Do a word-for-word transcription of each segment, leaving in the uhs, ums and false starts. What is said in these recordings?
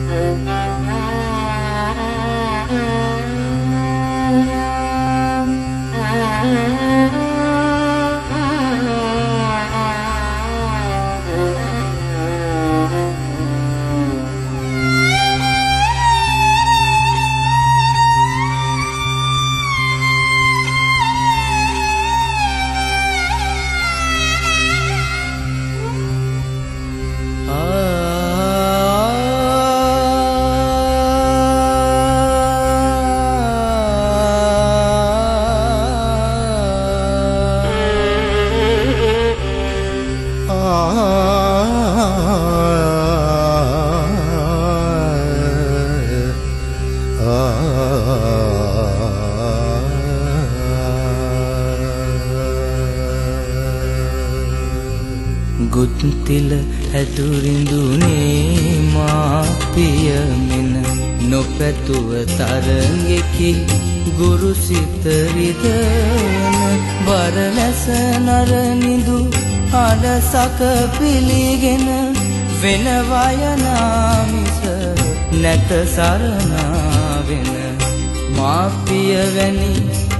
ගුත්තිල හැදුරිඳුනේ මා පිය මෙන නොපැතුව තරංගෙකි ගුරු සිත රිදවන බරලැස නරනිදු අඩසක පිළිගෙන වෙන වයනා මිස නැත සරණා වෙන මා පිය වැනි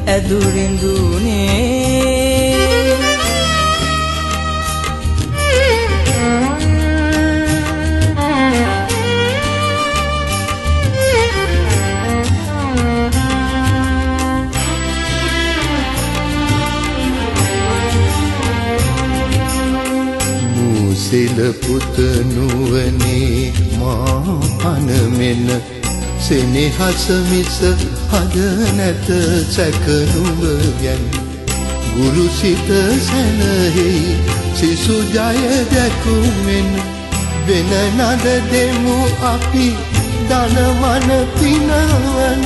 ඇදුරිඳුනේ සිල පුත නුවනේ මා පන මෙන සෙනෙහස මිස හද නැත සැක නුඹ යන් ගුරු සිත සැනෙහි සිසු ජය දැකුමෙන් වෙන නද දෙමු අපි දන මන පිනවන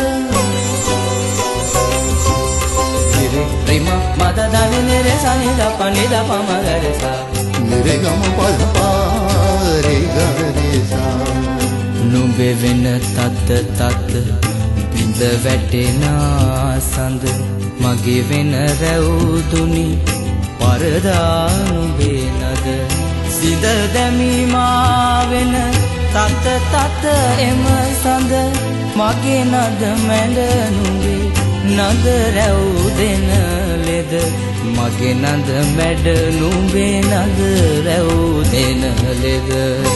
Rima mada dani nere sani da pani da pamagaresa nere gama palpa re garesa Nube ven tat tat bind වැටෙන සඳ මගේ වෙන රැවුදුනි පරදා නුඹේ නද සිද දැමීමා වෙන තත් තත් එම සඳ මගේ නද මැඩ නුඹේ නද රැවුදෙන ලෙද මගේ නද මැඩ නුඹේ නද රැවුදෙන ලෙද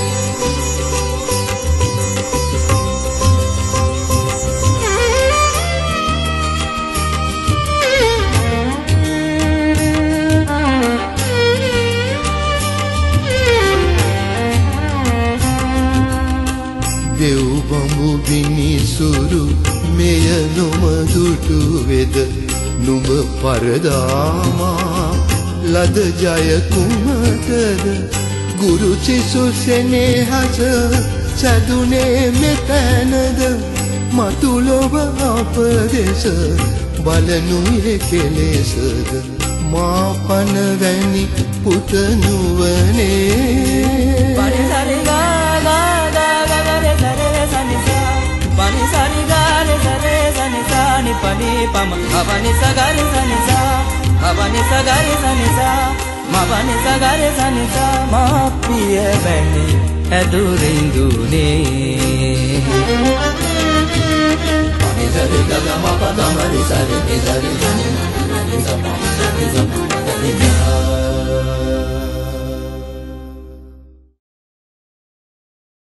දෙව් බඹු විනිසුරු මෙය නොම දුටු වෙද නුඹ පරදාමා ලද ජය කුමටද ගුරු සිසු සෙනෙහස සැදුනේ මෙතැනද මතු ලොව අපදෙස බලනුයේ කෙලෙසද මා පන වැනි පුත නුවනේ Pani sari gare sare sani sani pani pama Mabani sagare sani sa Mabani sagare sani sa Mabani sagare sani sa Ma piya bani adurindune Pani sari gaga ma pada mari sari ni sari sani Ni sa pa ni sa pa ni sa